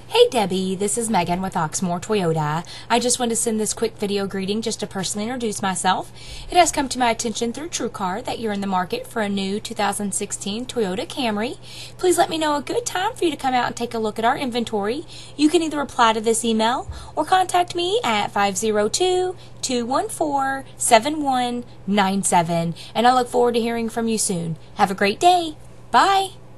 Hey Debbie, this is Megan with Oxmoor Toyota. I just wanted to send this quick video greeting just to personally introduce myself. It has come to my attention through TrueCar that you're in the market for a new 2016 Toyota Camry. Please let me know a good time for you to come out and take a look at our inventory. You can either reply to this email or contact me at 502-214-7197, and I look forward to hearing from you soon. Have a great day. Bye.